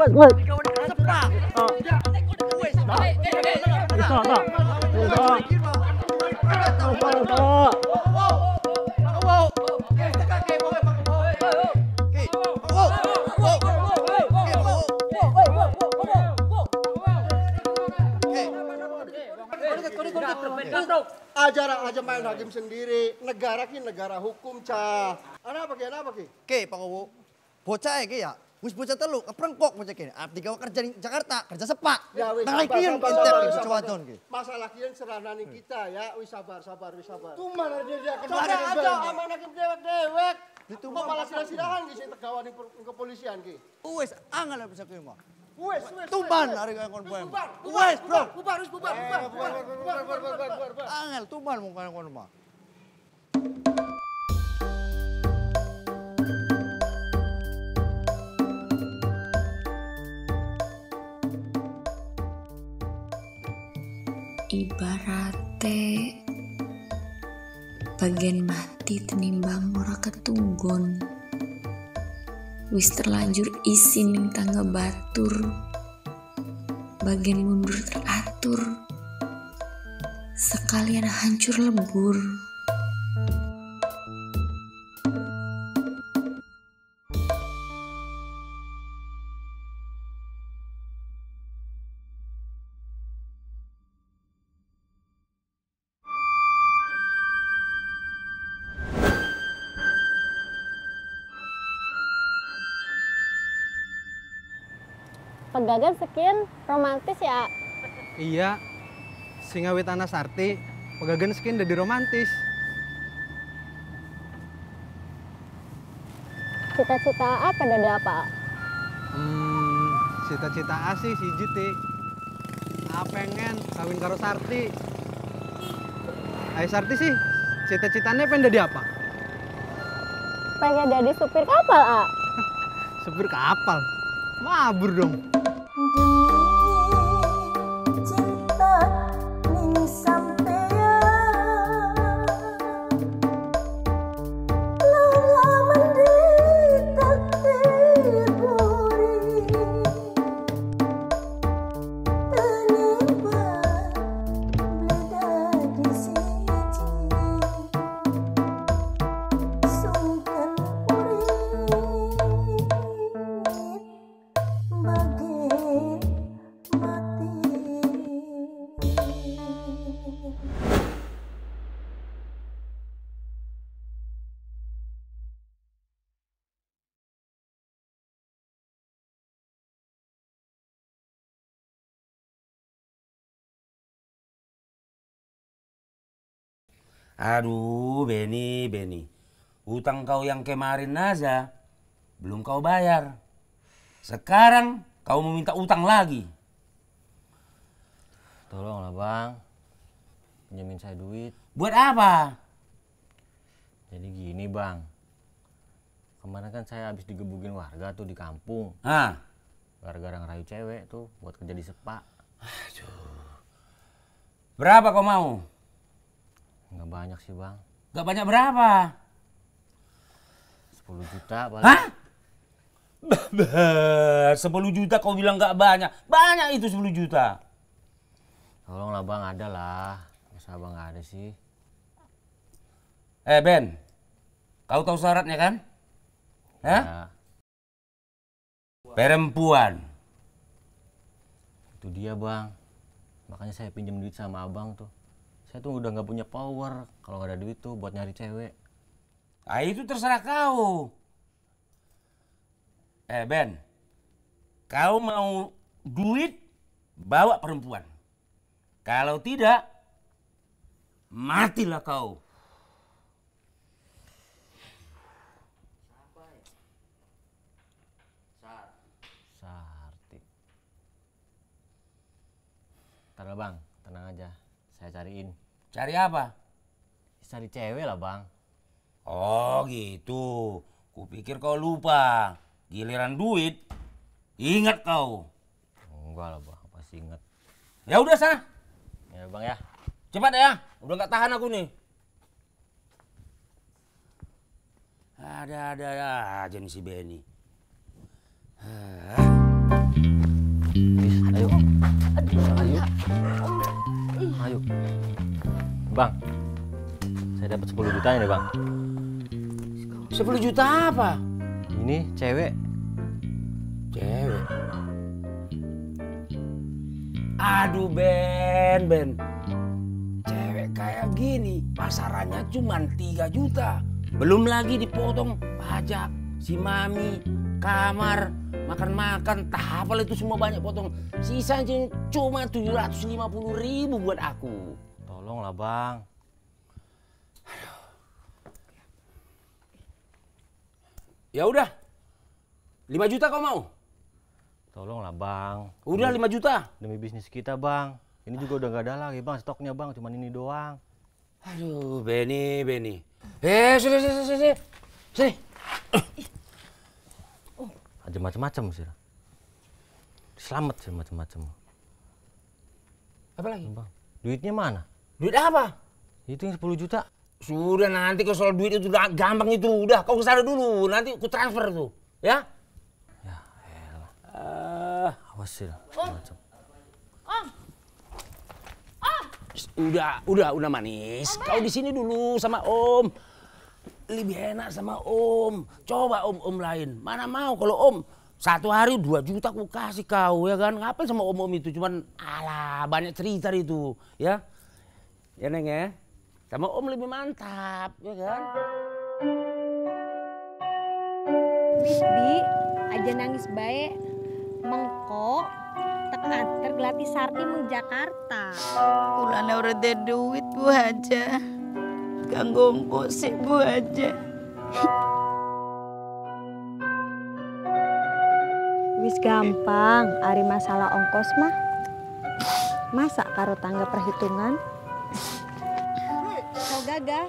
Ajar aja main hakim sendiri. Negara ki negara hukum, Cah. Ana apa ki? Ke, Pak Wowo. Bocah ya. Wis bocah telu keprengkok bocah kene. Abdi gawe kerja di Jakarta, kerja sepak. Ya wis. Nah, kieu wadon ki. Masalah kieu seranani kita ya. Wis sabar. Tuman dia Coba aja aman hakim dewek. Kok malah silah-silahan ki sing tegawani kepolisian ki. Wis angel bisa kieu mah. Wes. Tuban hari kon poe. Wes, bro. Bubar. Angel tuban mung kana kon mah. Ibarate bagian mati tenimbang ora ketunggon. Wis terlanjur isin ning tangga batur, bagian mundur teratur, sekalian hancur lebur. Pegagan sekian romantis ya. Iya, singawit Ana Sarti, pegagan sekian jadi romantis. Cita-cita apa dari apa? Cita-cita sih si Jiti. Pengen kawin karo Sarti. Sarti sih, cita-citanya pengen jadi apa? Pengen jadi supir kapal, A. Supir kapal? Mabur dong. Aduh, Beni. Utang kau yang kemarin aja belum kau bayar. Sekarang kau meminta utang lagi. Tolonglah bang, pinjamin saya duit. Buat apa? Jadi gini bang, kemarin kan saya habis digebukin warga tuh di kampung. Gara-gara ngerayu cewek tuh buat kerja di sepak. Aduh. Berapa kau mau? Nggak banyak sih bang. Nggak banyak berapa? 10 juta paling. Hah? 10 juta kau bilang nggak banyak. Banyak itu 10 juta. Tolonglah bang, ada lah. Masa abang nggak ada sih? Ben, kau tahu syaratnya kan? Ya. Perempuan. Itu dia bang. Makanya saya pinjam duit sama abang tuh. Saya tuh udah nggak punya power kalau nggak ada duit tuh buat nyari cewek. Itu terserah kau. Ben, kau mau duit, bawa perempuan. Kalau tidak, matilah kau. Sarti. Ntar bang, tenang aja. Saya cariin. Cari apa? Cari cewek lah bang. Oh gitu. Kupikir kau lupa. Giliran duit, ingat kau. Enggak lah bang, pasti ingat. Ya udah sana. Ya bang ya. Cepat ya, udah nggak tahan aku nih. Ada aja nih si Beni. Ayo. Ayo. Bang, saya dapat 10 juta nih bang. 10 juta apa? Ini cewek. Cewek. Aduh Ben. Cewek kayak gini pasarannya cuma 3 juta. Belum lagi dipotong pajak, si mami, kamar, makan-makan, tahapal itu semua banyak potong. Sisanya cuma 750.000 buat aku. Tolonglah bang. Ya udah, 5 juta kau mau? Tolonglah bang. Udah 5 juta. Demi bisnis kita bang. Ini juga udah nggak ada lagi bang stoknya bang. Cuman ini doang. Aduh Benny. Sini. Aja macam-macam sih. Selamat sih macam-macam. Apa lagi? Bang, duitnya mana? Duit apa? Itu yang 10 juta. Sudah nanti kalau soal duit itu udah gampang itu. Udah kau kesana dulu. Nanti aku transfer tuh. Ya? Ya elah. Awas sih. Macam. Udah manis. Kau di sini dulu sama Om. Lebih enak sama Om. Coba Om lain. Mana mau kalau Om 1 hari 2 juta aku kasih kau ya kan. Ngapain sama Om itu? Cuman alah banyak cerita itu ya. Ya Neng ya. Sama Om lebih mantap ya kan. Bi, aja nangis baik. Mengko tak antar gelati Sarti meng Jakarta. Ulana udah ada duit Bu aja. Ganggu sih Bu aja. Wis gampang, ari masalah ongkos mah. Masa karo tangga perhitungan? Kau gagah.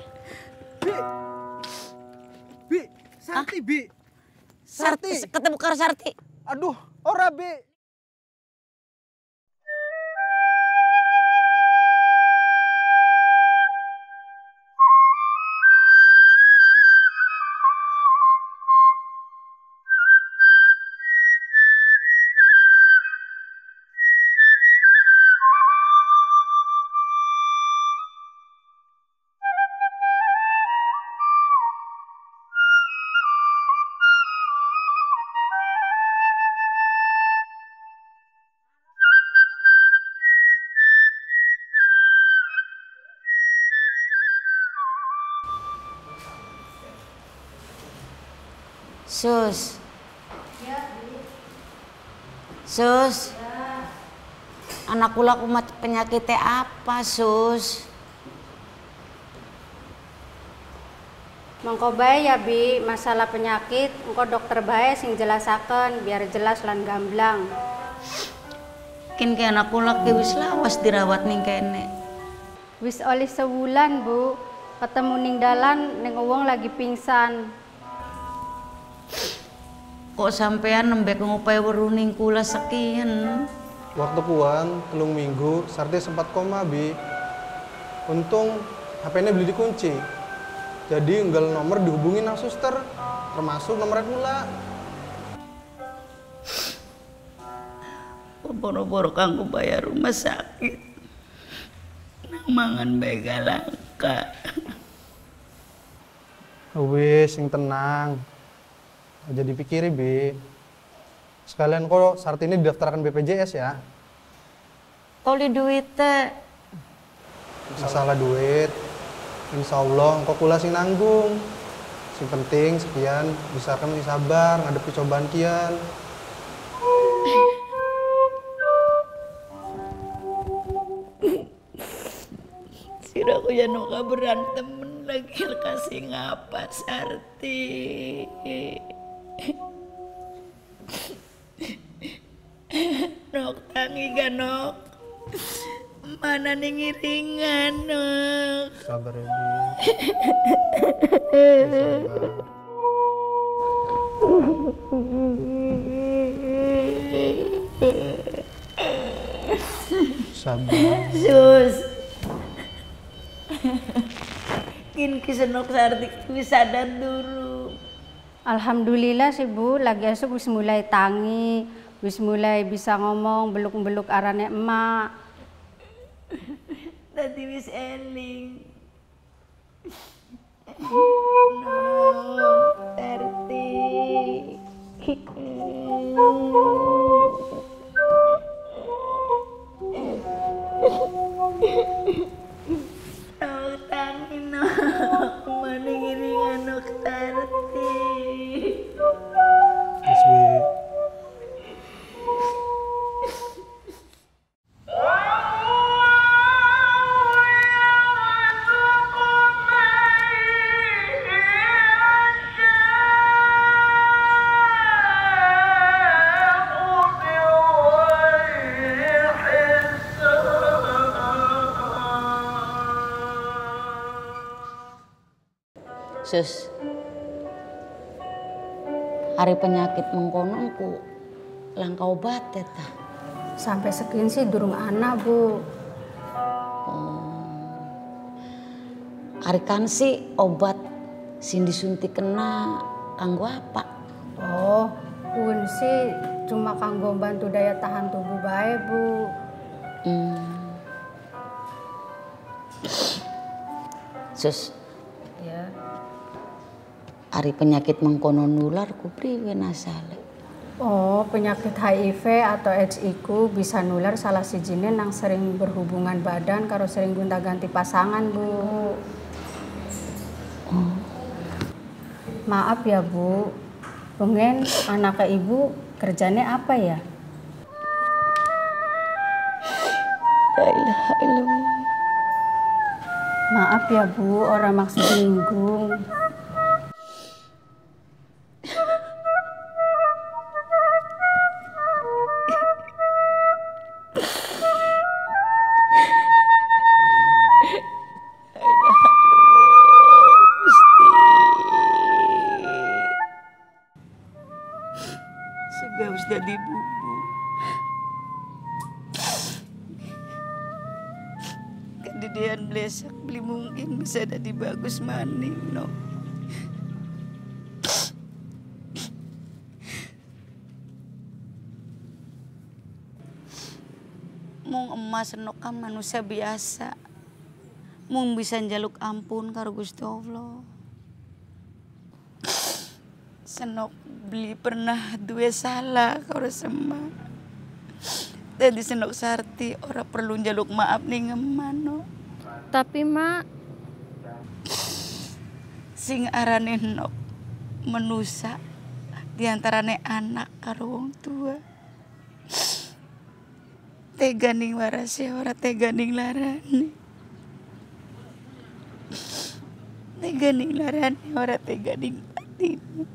Bi, Sarti Bi. Sarti, ketemu karo Sarti. Aduh, ora Bi. Sus. Sus. Anak kula kumat penyakitnya apa, Sus? Mangko bae ya Bi, masalah penyakit engko dokter bae sing jelasaken biar jelas lan gamblang. Kin ke anak kula ki wis lawas dirawat ning kene. Wis oleh sebulan Bu, ketemu ning dalan ning wong lagi pingsan. Kok sampean nembek ngupai weruning kula sekian? Waktu puan, 3 minggu, Sarti sempat koma, Bi. Untung HP-nya beli dikunci. Jadi enggal nomor dihubungin nang suster, termasuk nomornya kula. Boro-boro kanggo bayar rumah sakit. Nang mangan bae langka. Wis, sing tenang. Aja dipikiri, Bi. Sekalian kok Sarti ini didaftarkan BPJS ya. Koli duit teh. Masalah duit, insya Allah engkau kula sing nanggung. Sing penting sekian, bisa kan sabar ngadepi cobaan kian. Siraku ya nuka berantem lagi kasih ngapa Sarti. Nok tangi gak nok. Mana nih ngiringan nok. Sabar ya, Bi. Sabar. Sus. Kin kisenok Sarti bisa sadar dulu. Alhamdulillah sih Bu, lagi esok wis mulai tangi. Wis mulai bisa ngomong beluk-beluk arane emak. Tadi wis eling. Terti. Tangin maning iringan nok Terti. Sus, hari penyakit mengkononku langka obat ta. Sampai sekian sih durung ana, Bu. Hari kan sih obat sing disuntik kena kanggo apa? Oh, pun sih cuma kanggo bantu daya tahan tubuh bae, Bu. Sus, Ya. hari penyakit mengkono nular ku priwe nasale. Oh, penyakit HIV atau AIDS iku bisa nular salah sijine nang sering berhubungan badan karo sering gonta-ganti pasangan, Bu. Maaf ya, Bu. Pengen anak ibu kerjanya apa ya? La ilaha illallah. Maaf ya, Bu, orang maksud nyinggung. Sudah wis jadi bubu. Kededean blesak beli mungkin bisa jadi bagus maning no. Mung emas senok kan manusia biasa. Mung bisa njaluk ampun karo Gusti Allah. Senok beli pernah duwe salah karo sema. Jadi senok sarti ora perlu njaluk maaf ning ngemano. Tapi, Mak, Sing arane nok menusa diantarane anak karo wong tua. Tega ning warase ora tega ning larane. Tega ning larane ora tega ning batine.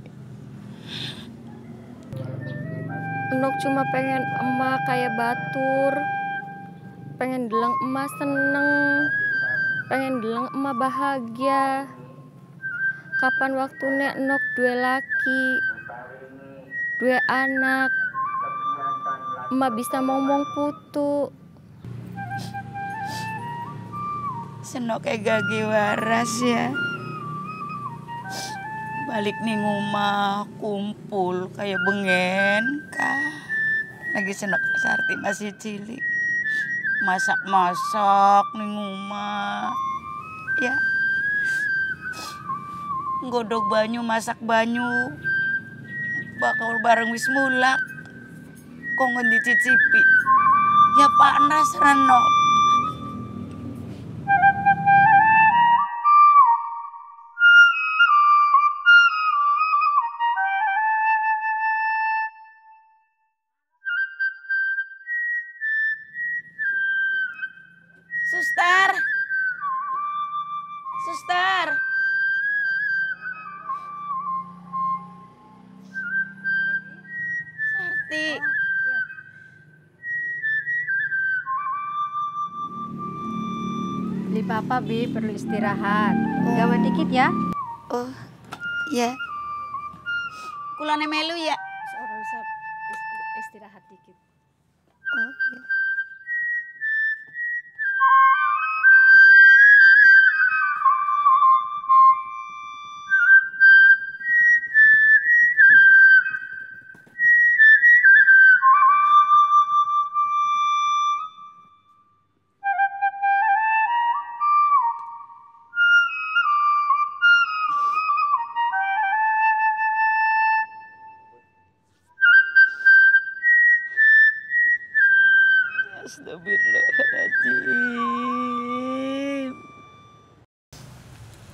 Enok cuma pengen emak kayak batur. Pengen deleng emak seneng. Pengen deleng emak bahagia. Kapan waktunya enok dua laki, dua anak. Emak bisa ngomong putu. Senok kayak gagi waras ya. Balik nih rumah kumpul kayak bengen kah. Lagi senok sarti masih cilik. Masak-masak nih rumah. Ya. Nggodok banyu, masak banyu. Bakal bareng wis mulak. Kok dicicipi. Ya panas reno. Suster. Suster. Sarti. Beli papa, Bi, perlu istirahat. Gawat dikit ya. Oh, ya. Kulane melu ya. Seorang usah istirahat dikit. Oh, ya.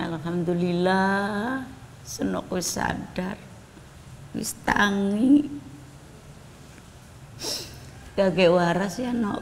Alhamdulillah, senok wis sadar, wis tangi. Gage waras ya nok.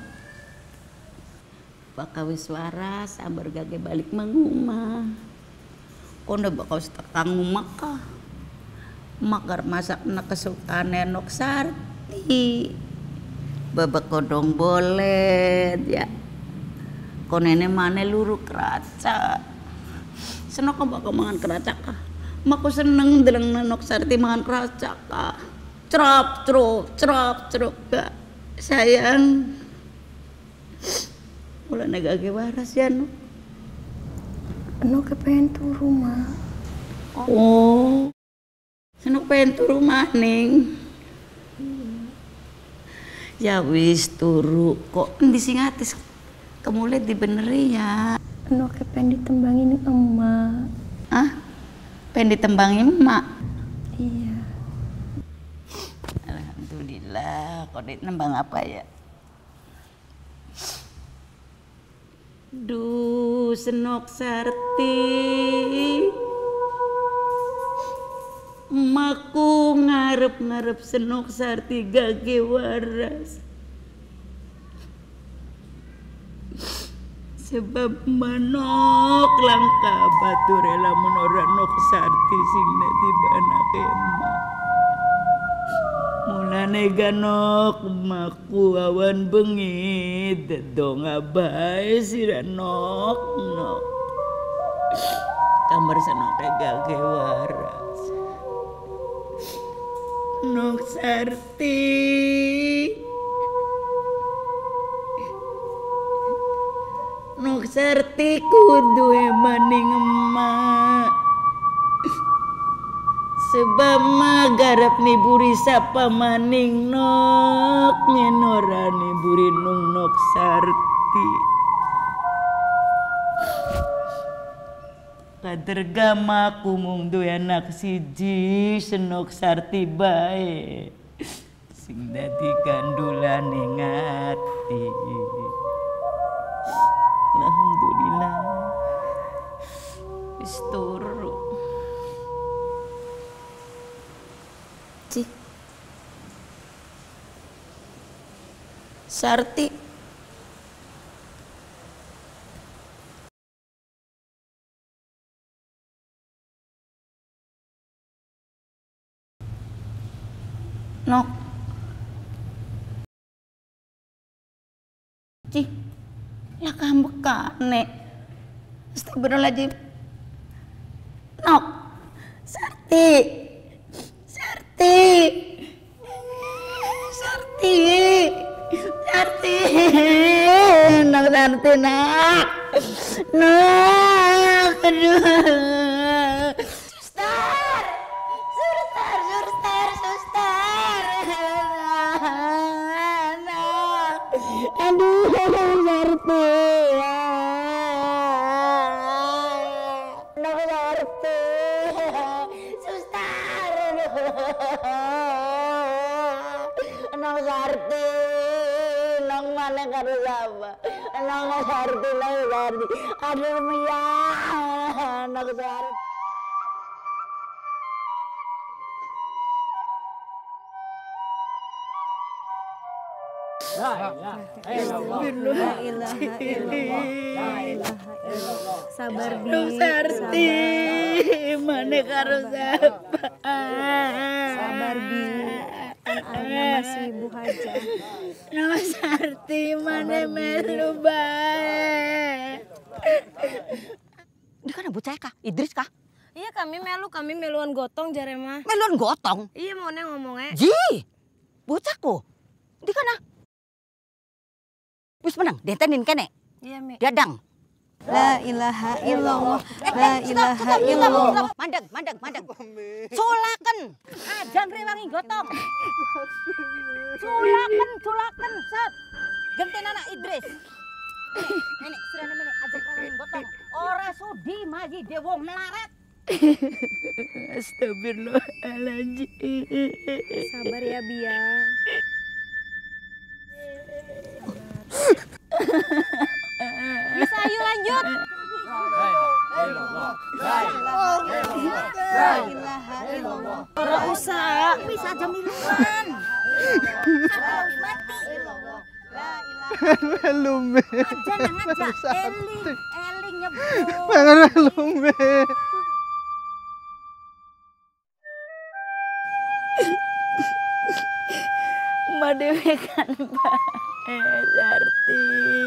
Baka wis waras, sabar gage balik manguma. Kono baka wis tekang maka. Makar masak na kesukaan Nok Sarti. Babak kodong bolet ya. Konene mana luru keraca. Senok baka mangan keraca kah? Maku seneng deleng Nok Sarti mangan keraca kah. Cerap cerap kak. Sayang, mulai negake waras ya Nuk. Nuk kepengen turu mah. Oh, Nuk pengen turu maning. Ya wis turu kok endi sing atis kemulet dibeneri ya. Nuk kepengen ditembangin emak. Ah, pengen ditembangin emak. Iya. Alhamdulillah, kok nembang apa ya? Duh, Senok Sarti. Emakku ngarep-ngarep Senok Sarti gage waras. Sebab manok langka batu rela menora Nok Sarti sing tiba anake emak. Mulane ganok maku awan bengi dedong abae sira nok. Kamar Senok gage waras. Nok Sarti. Nok Sarti kudu maning emak. Sebab magarap niburi sapa maning nok ngenora niburi nung Nok Sarti. Kadergama kumung duwe anak siji Senok Sarti bae sing dadi gandulane ngati. Alhamdulillah wis turu. Cik Sarti Nok Cik lah kamu kane astagfirullahaladzim. Nok Sarti Nok Sarti nak aduh. Suster aduh Sarti. Nok Sarti suster. Nok Sarti nong mana karo sapa? Nok Sarti aduh Mia. Nok Sarti. La ilaha illallah. Sabar Bi. Nok Sarti mana karo sapa? Sabar Bi. Kan Arina masih ibu haja. Nok Sarti mana melu bae. Ini kan bocah kah? Idris kah? Iya kami meluan gotong jare mah. Meluan gotong? Iya mau ngomongnya. Ji, bocahku. Di kana? Wis menang, dentenin kene. Iya Mi. Dadang. La ilaha illallah. La ilaha illallah. Mandeg. Sulaken. Ajan rewangi gotong. Sulaken. Set. Genten anak Idris. Ini sirane mene ajan rewangi gotong. Ora sudi maji dewo melarat. Astagfirullahaladzim. Sabar ya Bia. Bisa, ayo lanjut. illallah. La ilaha illallah. Ora usah, bisa aja minuman. Harus mati. Lumbe. Aja nang aja. Eling nyebut. Pengen lumbe. Ma Dewi kan Sarti.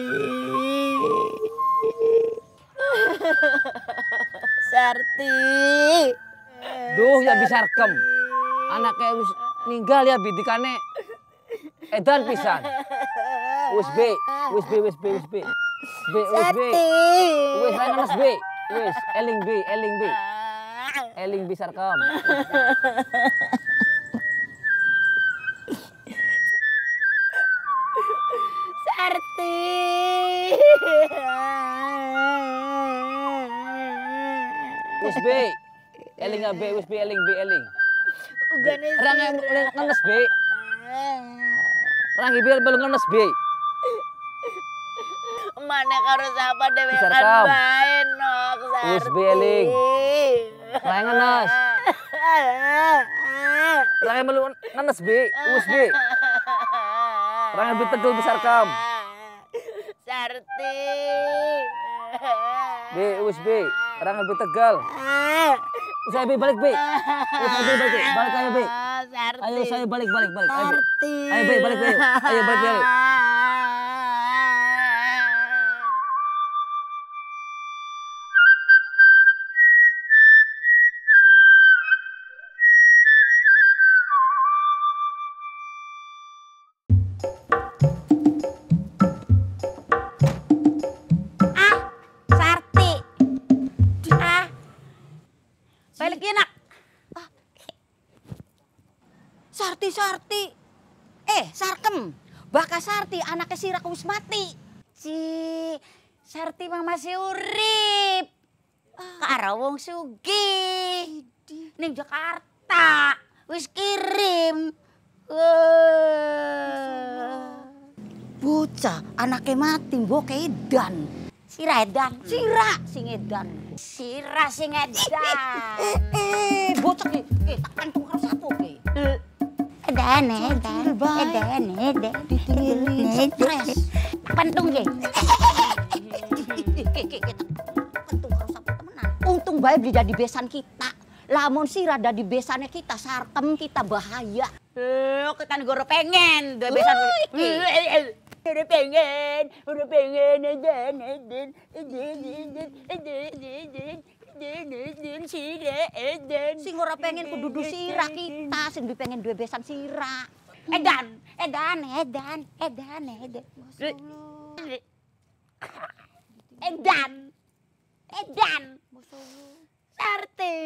Sarti. Duh ya bisa rekem. Anaknya wis ninggal ya bidikane. Edan pisan. Wis B. Wis lain anas B. Wis eling B. Eling bisa rekem. Sarti. Wis B. Eling B, wis B eling. Ugane Rang ngenes B. Rang ibil belum ngenes B. Mana karo sapa dhewe Bisa kan rekam. bae nok Sarti. Wis B eling. Rang ngenes. Rang belum ngenes B, wis B. Rang lebih tegel bisa rekam. Sarti. B, wis B. Rang lebih tegal. Usah B balik B. Usah B balik. Balik ayo B. Ayo saya balik. Ayo B. Ayo B balik B. Ayo balik B. Sarti. Balikin nak. Sarti. Sarkem. Baka Sarti anaknya si Raka wis mati. Sarti mah masih urip. Karo wong sugih. Ning Jakarta wis kirim. Bocah anaknya mati mbok edan. Sira edan. Sira sing edan. Bocah ki, tak kantung karo sapo ki. Edan. Ditingirin stres. Pantung ge. Kantung karo sapo temenan. Untung bae beli jadi besan kita. Lamun sira dadi besane kita sarkem kita bahaya. Kita negara pengen dua besan. Udah pengen sing ora pengen kudu sira kita sing pengen duwe besan sira. Edan. Sarti.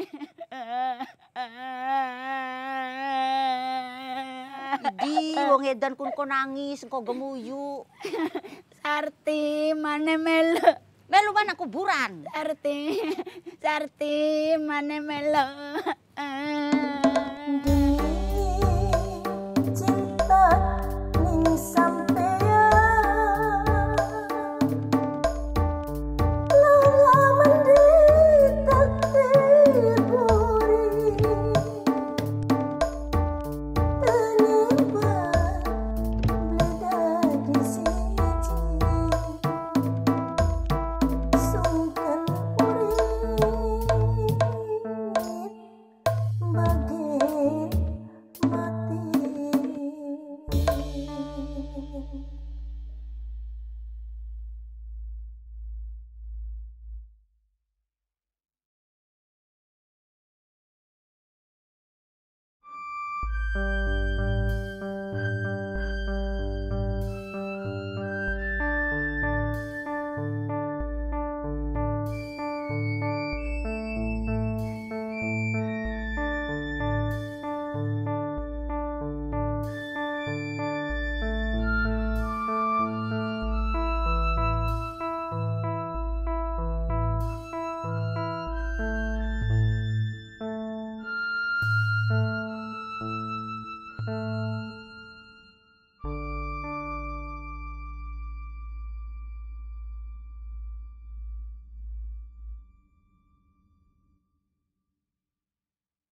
Idi wong edan kun ko nangis engko gemuyu. Sarti mana melo. Melu mana kuburan. Sarti mana melo. Cinta ning